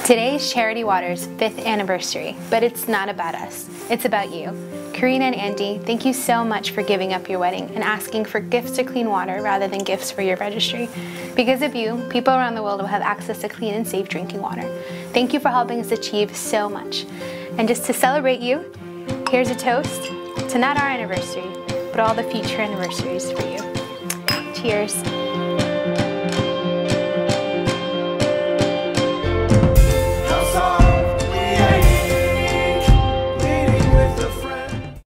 Today is Charity Water's 5th anniversary, but it's not about us. It's about you. Karina and Andy, thank you so much for giving up your wedding and asking for gifts to clean water rather than gifts for your registry. Because of you, people around the world will have access to clean and safe drinking water. Thank you for helping us achieve so much. And just to celebrate you, here's a toast to not our anniversary, but all the future anniversaries for you. Cheers.